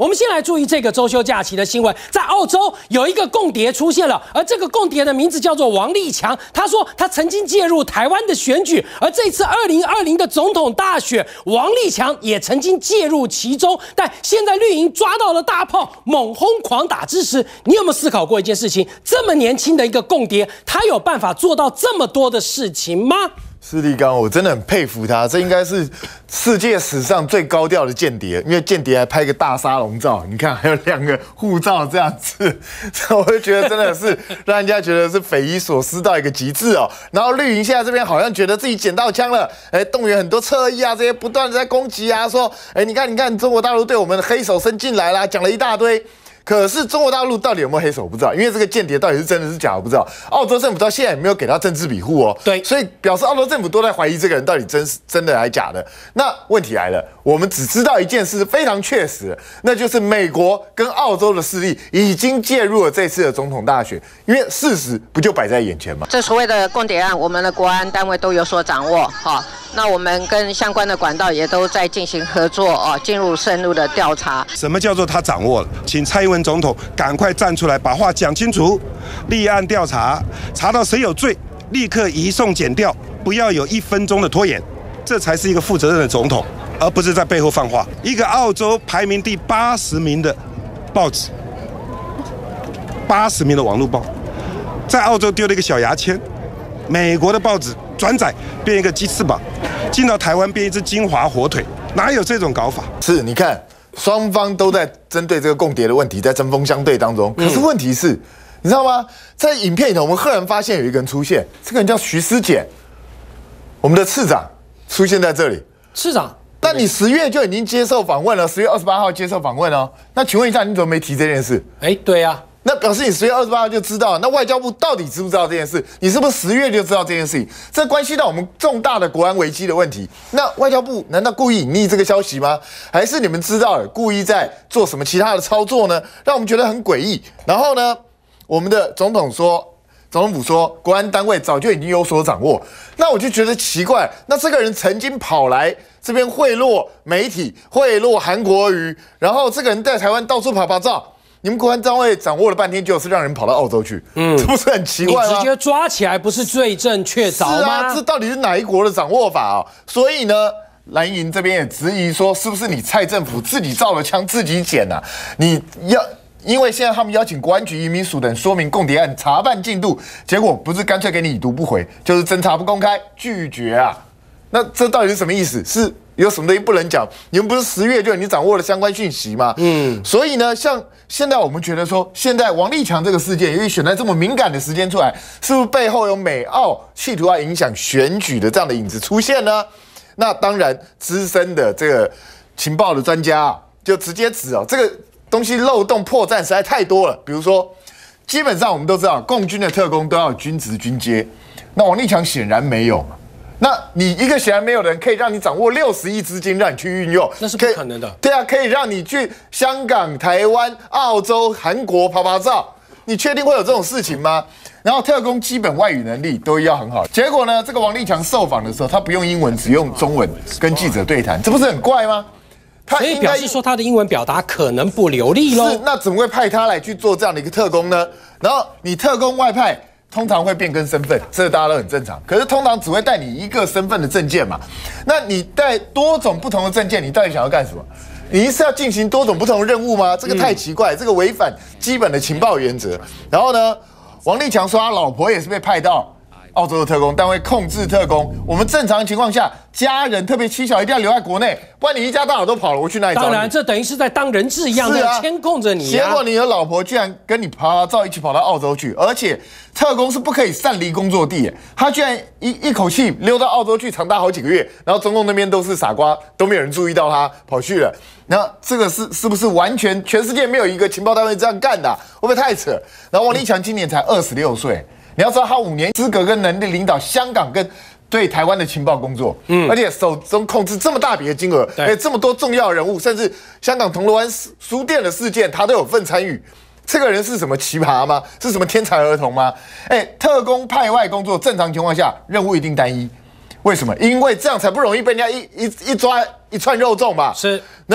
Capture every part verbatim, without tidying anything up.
我们先来注意这个周休假期的新闻，在澳洲有一个共谍出现了，而这个共谍的名字叫做王立强。他说他曾经介入台湾的选举，而这次二零二零的总统大选，王立强也曾经介入其中。但现在绿营抓到了大炮，猛轰狂打之时，你有没有思考过一件事情？这么年轻的一个共谍，他有办法做到这么多的事情吗？ 施立刚，我真的很佩服他，这应该是世界史上最高调的间谍，因为间谍还拍个大沙龙照，你看还有两个护照这样子，我就觉得真的是让人家觉得是匪夷所思到一个极致哦。然后绿营现在这边好像觉得自己捡到枪了，哎，动员很多侧翼啊，这些不断的在攻击啊，说，哎，你看你看中国大陆对我们的黑手伸进来啦，讲了一大堆。可是中国大陆到底有没有黑手不知道，因为这个间谍到底是真的是假的不知道。澳洲政府到现在也没有给他政治庇护哦， 对， 所以表示澳洲政府都在怀疑这个人到底真是真的还是假的。那问题来了，我们只知道一件事非常确实，那就是美国跟澳洲的势力已经介入了这次的总统大选，因为事实不就摆在眼前吗？ 这所谓的共谍案，我们的国安单位都有所掌握，哈。那我们跟相关的管道也都在进行合作哦，进入深入的调查。 什么叫做他掌握了？请蔡英文总统赶快站出来，把话讲清楚，立案调查，查到谁有罪，立刻移送检调，不要有一分钟的拖延，这才是一个负责任的总统，而不是在背后放话。一个澳洲排名第八十名的报纸，八十名的网络报，在澳洲丢了一个小牙签，美国的报纸转载变一个鸡翅膀，进到台湾变一只金华火腿，哪有这种搞法？ 是，你看双方都在针对这个共谍的问题，在针锋相对当中。可是问题是，嗯、你知道吗？在影片里头，我们赫然发现有一个人出现，这个人叫徐思俭，我们的次长出现在这里。 次长， 那你十月就已经接受访问了，十月二十八号接受访问哦。那请问一下，你怎么没提这件事？ 哎，对呀、啊。 那表示你十月二十八号就知道了，那外交部到底知不知道这件事？你是不是十月就知道这件事情？这关系到我们重大的国安危机的问题。那外交部难道故意隐匿这个消息吗？还是你们知道了，故意在做什么其他的操作呢？让我们觉得很诡异。然后呢，我们的总统说，总统府说，国安单位早就已经有所掌握。那我就觉得奇怪，那这个人曾经跑来这边贿赂媒体，贿赂韩国瑜，然后这个人在台湾到处跑跑照。你们国安单位掌握了半天，就是让人跑到澳洲去，嗯，这不是很奇怪吗？ 你直接抓起来不是罪证确凿吗？ 是啊，这到底是哪一国的掌握法啊？所以呢，蓝营这边也质疑说，是不是你蔡政府自己造了枪自己捡啊？你要因为现在他们邀请国安局、移民署等说明共谍案查办进度，结果不是干脆给你已读不回，就是侦查不公开，拒绝啊。那这到底是什么意思？是有什么东西不能讲？你们不是十月就已经掌握了相关讯息吗？嗯，所以呢，像现在我们觉得说，现在王立强这个事件，由于选在这么敏感的时间出来，是不是背后有美澳企图要影响选举的这样的影子出现呢？那当然，资深的这个情报的专家啊，就直接指哦，这个东西漏洞破绽实在太多了。比如说，基本上我们都知道，共军的特工都要有军职军阶，那王立强显然没有。那你一个显然没有的人，可以让你掌握六十亿资金，让你去运用， 那是不可能的。 对啊，可以让你去香港、台湾、澳洲、韩国跑跑照，你确定会有这种事情吗？然后特工基本外语能力都要很好。结果呢，这个王立强受访的时候，他不用英文，只用中文跟记者对谈，这不是很怪吗？ 他所以表示说他的英文表达可能不流利咯。 是，那怎么会派他来去做这样的一个特工呢？然后你特工外派。通常会变更身份，这大家都很正常。可是通常只会带你一个身份的证件嘛，那你带多种不同的证件，你到底想要干什么？你是要进行多种不同的任务吗？这个太奇怪，这个违反基本的情报原则。然后呢，王立强说他老婆也是被派到澳洲的特工单位控制特工。我们正常情况下，家人特别妻小一定要留在国内，不然你一家大小都跑了，我去哪里找你？ 当然，这等于是在当人质一样的监控着你、 啊。结果你的老婆居然跟你拍拍照一起跑到澳洲去，而且特工是不可以擅离工作地，他居然一一口气溜到澳洲去，长达好几个月。然后中共那边都是傻瓜，都没有人注意到他跑去了。那这个是是不是完全全世界没有一个情报单位这样干的、啊？会不会太扯？然后王立强今年才二十六岁。你要知道，他五年资格跟能力领导香港跟对台湾的情报工作，嗯，而且手中控制这么大笔的金额，而且这么多重要人物，甚至香港铜锣湾书店的事件，他都有份参与。这个人是什么奇葩吗？是什么天才儿童吗？哎，特工派外工作，正常情况下任务一定单一，为什么？因为这样才不容易被人家一一一抓一串肉粽嘛。 是， 那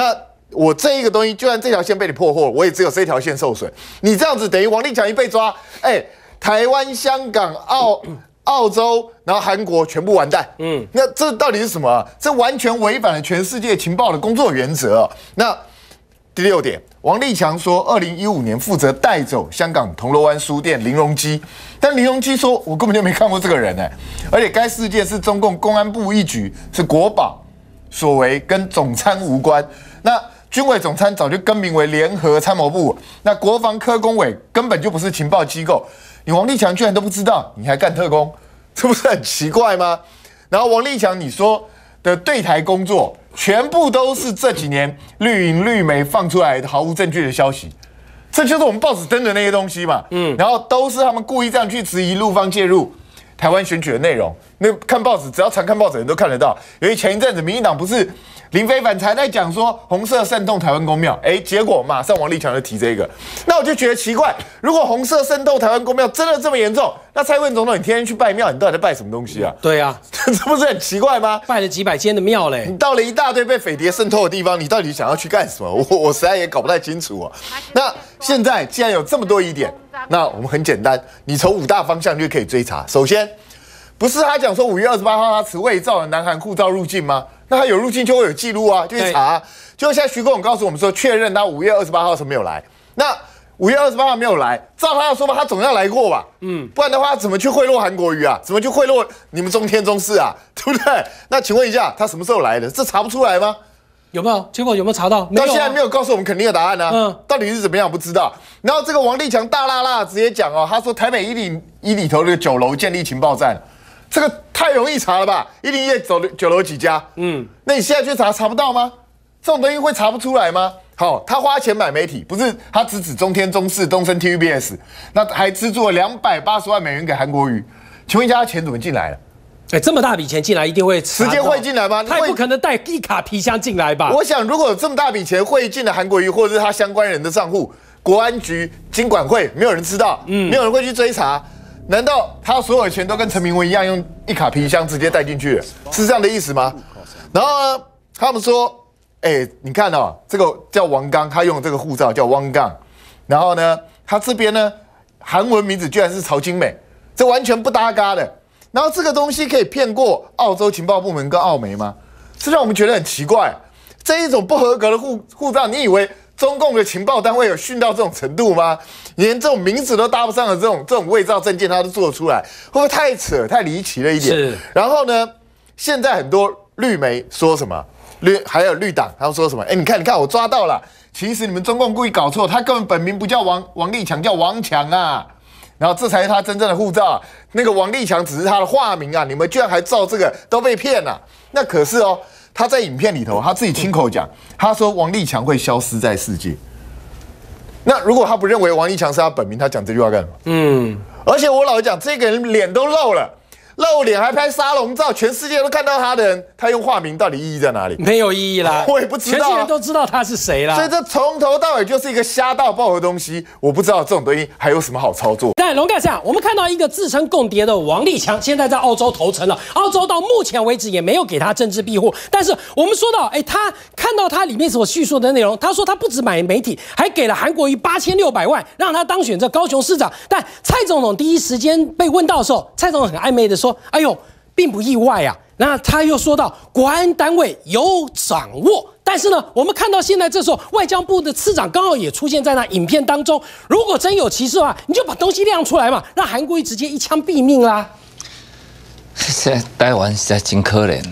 我这一个东西，就算这条线被你破获，我也只有这条线受损。你这样子等于王立强一被抓，哎、欸，台湾、香港、澳澳洲，然后韩国全部完蛋。嗯，那这到底是什么、啊？这完全违反了全世界情报的工作原则、哦。那第六点，王立强说，二零一五年负责带走香港铜锣湾书店林荣基，但林荣基说，我根本就没看过这个人呢、欸，而且该事件是中共公安部一局，是国保所为，跟总参无关。那军委总参早就更名为联合参谋部，那国防科工委根本就不是情报机构，你王立强居然都不知道，你还干特工，这不是很奇怪吗？然后王立强你说的对台工作，全部都是这几年绿营绿媒放出来的毫无证据的消息，这就是我们报纸登的那些东西嘛，嗯，然后都是他们故意这样去质疑陆方介入台湾选举的内容。那看报纸，只要常看报纸的人都看得到，由于前一阵子民进党不是林非凡才在讲说红色渗透台湾公庙，哎，结果马上王立强就提这个，那我就觉得奇怪，如果红色渗透台湾公庙真的这么严重，那蔡英文总统你天天去拜庙，你到底在拜什么东西啊？ 对啊， 这不是很奇怪吗？ 拜了几百间的庙嘞， 你到了一大堆被匪谍渗透的地方，你到底想要去干什么？我我实在也搞不太清楚哦。那现在既然有这么多疑点，那我们很简单，你从五大方向就可以追查。首先，不是他讲说五月二十八号他持伪造的南韩护照入境吗？那他有入境就会有记录啊，就去查、啊。结果现在徐国勇告诉我们说，确认他五月二十八号是没有来。那五月二十八号没有来，照他的说法，他总要来过吧？嗯，不然的话，怎么去贿赂韩国瑜啊？怎么去贿赂你们中天中视啊？对不对？那请问一下，他什么时候来的？这查不出来吗？ 有没有？结果有没有查到？ 到现在没有告诉我们肯定的答案啊。嗯，到底是怎么样不知道。然后这个王立强大辣辣直接讲哦，他说台北一零一里头的九楼建立情报站。这个太容易查了吧？一零一走九楼几家？嗯，那你现在去查查不到吗？这种东西会查不出来吗？好，他花钱买媒体，不是他只指中天、中视、东森、T V B S， 那还资助了两百八十万美元给韩国瑜。请问一下，他钱怎么进来了？ 哎，这么大笔钱进来，一定会时间汇进来吗？ 他也不可能带一卡皮箱进来吧？ 我想，如果有这么大笔钱汇进了韩国瑜或者是他相关人的账户，国安局、金管会没有人知道，嗯，没有人会去追查。难道他所有的钱都跟陈明文一样，用一卡皮箱直接带进去了？是这样的意思吗？然后呢，他们说，哎、欸，你看哦，这个叫王刚，他用的这个护照叫汪刚，然后呢，他这边呢，韩文名字居然是曹金美，这完全不搭嘎的。然后这个东西可以骗过澳洲情报部门跟澳媒吗？这让我们觉得很奇怪。这一种不合格的护护照，你以为中共的情报单位有训到这种程度吗？连这种名字都搭不上的这种这种伪造证件，他都做得出来，会不会太扯、太离奇了一点？是。然后呢，现在很多绿媒说什么绿，还有绿党，他们说什么？哎，你看，你看，我抓到了。其实你们中共故意搞错，他根本本名不叫王王立强，叫王强啊。然后这才是他真正的护照、啊，那个王立强只是他的化名啊！你们居然还照这个，都被骗了、啊。那可是哦，他在影片里头他自己亲口讲，他说王立强会消失在世界。那如果他不认为王立强是他本名，他讲这句话干什么？嗯，而且我老实讲，这个人脸都露了。露脸还拍沙龙照，全世界都看到他的人，他用化名到底意义在哪里？ 没有意义啦， 我也不知道、啊， 全世界都知道他是谁啦。 所以这从头到尾就是一个瞎到爆的东西，我不知道这种东西还有什么好操作。 但龙盖上，我们看到一个自称共谍的王立强，现在在澳洲投诚了，澳洲到目前为止也没有给他政治庇护。但是我们说到，哎，他看到他里面所叙述的内容，他说他不止买媒体，还给了韩国瑜八千六百万，让他当选这高雄市长。但蔡总统第一时间被问到的时候，蔡总统很暧昧的说：“哎呦。”并不意外啊，那他又说到国安单位有掌握，但是呢，我们看到现在这时候外交部的次长刚好也出现在那影片当中。如果真有其事的话，你就把东西亮出来嘛，让韩国瑜直接一枪毙命啦。 这台湾实在真可怜，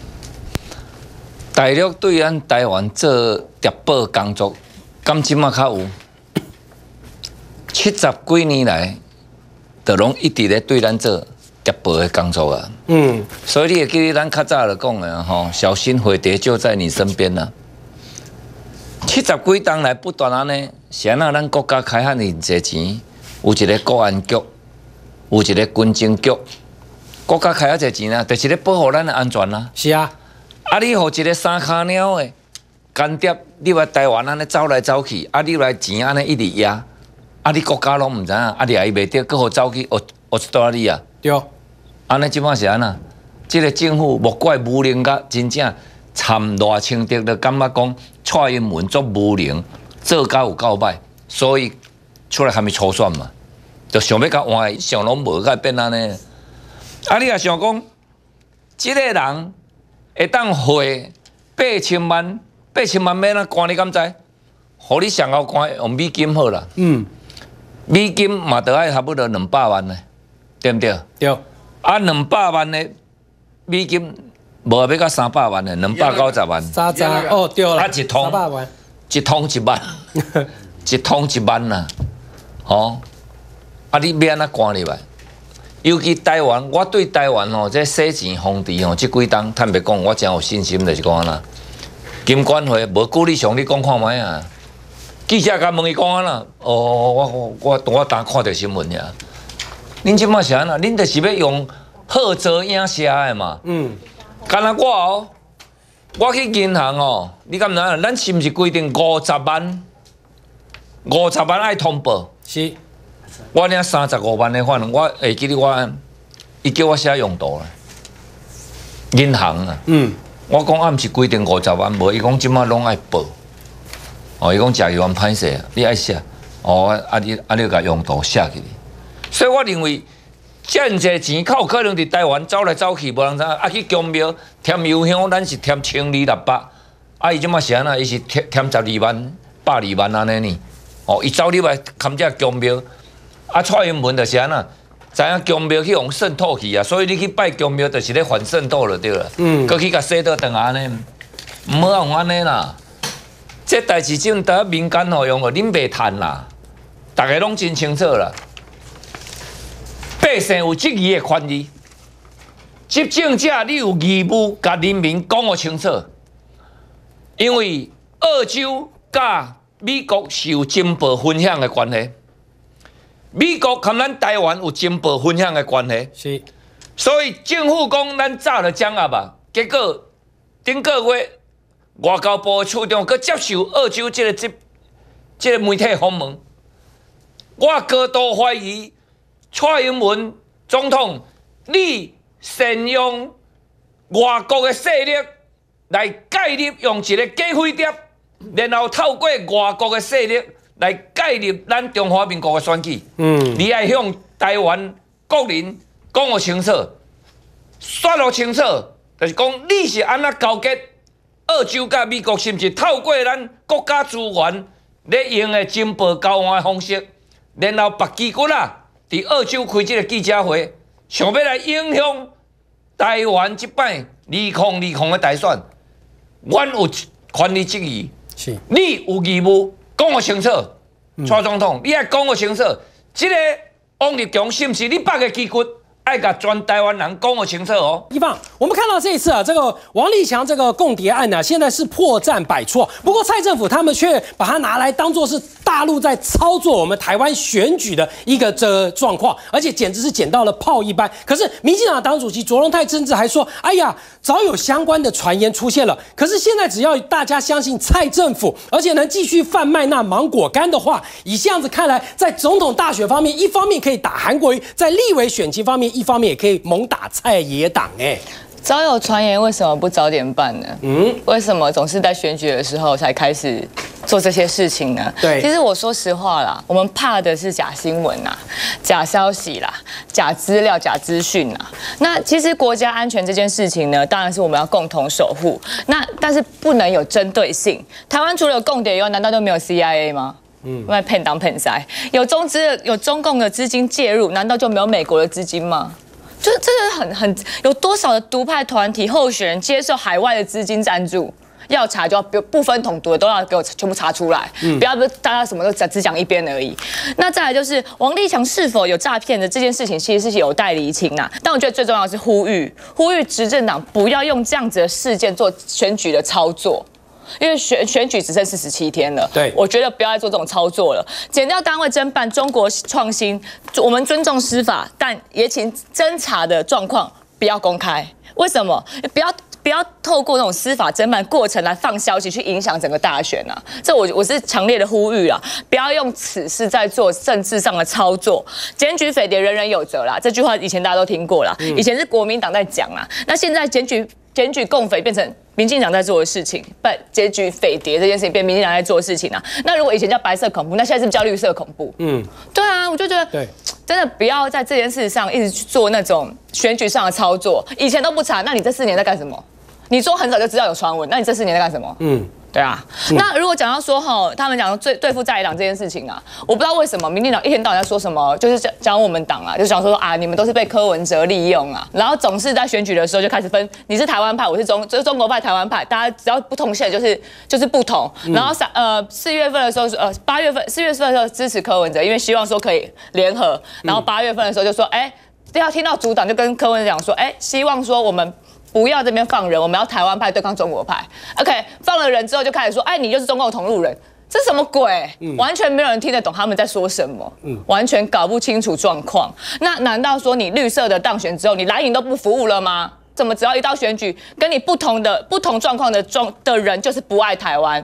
大陆对咱台湾做谍报工作，敢即马较有？七十几年来，就拢一直咧对咱做。谍报的工作啊，嗯，所以你会记得咱较早就讲的吼，小心匪谍就在你身边啦。七十几当来不断安尼，是安那咱国家开汉偌济钱，有一个国安局，有一个军政局，国家开遐济钱啊，就是咧保护咱的安全啦。 是啊， 啊，你互一个三脚鸟的间谍，你来台湾安尼走来走去，啊，你来钱安尼一直压，啊，你国家拢唔知影，啊，掠伊袂着，搁互走去澳澳大利亚。对。安尼即摆是安那？即个政府莫怪无能甲真正参赖清德就感觉讲蔡英文足无能，做甲有够歹，所以出来还没初选嘛，就想要甲换，想拢无甲变安尼。啊，你也想讲，即、這個人会当汇八千万，八千万要哪关你敢知？互你上后关用美金好啦。嗯。美金嘛，得爱差不多两百万呢，对不对？ 对。 啊，两百万的美金，无要到三百万的，两百九十万。 三十哦，对了。 啊，一通，一通一万，一通一万呐。哦，啊，你要安怎关入来？尤其台湾，我对台湾吼，这洗钱风潮吼，这几冬坦白讲，我真有信心，就是讲安那。金管会无鼓励上，你讲看卖啊？记者甲问伊讲安那？哦，我我我我当看到新闻呀。恁即摆是安那？恁就是要用好做影射的嘛？嗯。干那我哦，我去银行哦，你敢知影？咱是毋是规定五十万？五十万爱通报。 是。 我领三十五万的款，我会记得我，伊叫我写用途啦。银行啊。嗯。我讲啊，毋是规定五十万，无伊讲即摆拢爱报。哦，伊讲食油丸歹势，你爱写。哦，啊你啊你甲用途写起哩。所以我认为，遮尔济钱，较有可能伫台湾走来走去，无人知影。啊去公庙添油香，咱是添千二六百。啊，伊即摆是安那？伊是添添十二万、百二万安尼呢。哦，伊走入来看遮公庙。啊，蔡英文就是安那，知影公庙去用渗透去啊，所以你去拜公庙就是咧反渗透了对了。嗯。搁去甲洗倒转安尼，毋好用安尼啦。这代志只得民间吼用哦，恁袂趁啦，大家拢真清楚啦。百姓有质疑的权利，执政者你有义务甲人民讲个清楚，因为澳洲甲美国是有情报分享的关系。美国和咱台湾有情报分享的关系， 是， 所以政府讲咱早就掌握啊，结果顶个月外交部处长佮接受澳洲这个这这个媒体访问，我高度怀疑蔡英文总统你善用外国的势力来介入，用一个假飞碟，然后透过外国的势力。来介入咱中华民国的选举，嗯，你爱向台湾国人讲个清楚，说落清楚，就是讲你是安怎交结澳洲甲美国，是毋是透过咱国家资源咧用的情报交换的方式，然后别机构啦，伫澳洲开这个记者会，想要来影响台湾即摆二零二零的大选，阮有权利质疑，是，你有义务。讲个清楚，蔡总统，你爱讲个清楚，这个王立强是不是你八个基骨？爱甲全台湾人讲个清楚哦。 一棒，我们看到这一次啊，这个王立强这个共谍案呢、啊，现在是破绽百出。不过蔡政府他们却把它拿来当作是大陆在操作我们台湾选举的一个这状况，而且简直是捡到了炮一般。可是民进党党主席卓荣泰甚至还说：“哎呀，早有相关的传言出现了。可是现在只要大家相信蔡政府，而且能继续贩卖那芒果干的话，以这样子看来，在总统大选方面，一方面可以打韩国瑜，在立委选情方面。”一方面也可以猛打蔡野党哎， 早有传言，为什么不早点办呢？嗯，为什么总是在选举的时候才开始做这些事情呢？ 对， 其实我说实话啦，我们怕的是假新闻啦、假消息啦、假资料、假资讯啦。那其实国家安全这件事情呢，当然是我们要共同守护。那但是不能有针对性。台湾除了有共谍以外，难道都没有 C I A 吗？嗯，卖骗当骗塞，有中资有中共的资金介入，难道就没有美国的资金吗？就是这个很很有多少的独派团体候选人接受海外的资金赞助？要查就要不分统独的都要给我全部查出来，嗯、不要大家什么都只只讲一边而已。那再来就是王立强是否有诈骗的这件事情，其实是有待厘清啊。但我觉得最重要的是呼吁呼吁执政党不要用这样子的事件做选举的操作。因为选选举只剩四十七天了， 对， 我觉得不要再做这种操作了。检调单位侦办中国创新，我们尊重司法，但也请侦查的状况不要公开。为什么？不要不要透过那种司法侦办过程来放消息，去影响整个大选啊！这我我是强烈的呼吁啊！不要用此事在做政治上的操作。检举匪谍，人人有责啦，这句话以前大家都听过啦，以前是国民党在讲啦，那现在检举。 检举共匪变成民进党在做的事情，不检举匪谍这件事情变民进党在做的事情啊。那如果以前叫白色恐怖，那现在是不是叫绿色恐怖？嗯，对啊，我就觉得对。 真的不要在这件事上一直去做那种选举上的操作，以前都不查，那你这四年在干什么？你说很早就知道有传闻，那你这四年在干什么？嗯，对啊。嗯、那如果讲到说哈，他们讲对对付在野党这件事情啊，我不知道为什么民进党一天到晚在说什么，就是讲讲我们党啊，就想说啊，你们都是被柯文哲利用啊，然后总是在选举的时候就开始分，你是台湾派，我是中就是中国派、台湾派，大家只要不同线就是就是不同。然后三呃四月份的时候，呃八月份四月份的时候支持柯文哲，因为希望说可以联合，然后八月份的时候就说，哎、欸，要听到主党就跟柯文哲讲说，哎、欸，希望说我们。不要这边放人，我们要台湾派对抗中国派。OK， 放了人之后就开始说，哎，你就是中共同路人，这什么鬼？嗯、完全没有人听得懂他们在说什么，嗯、完全搞不清楚状况。那难道说你绿色的当选之后，你蓝营都不服务了吗？怎么只要一到选举，跟你不同的不同状况的状的人就是不爱台湾？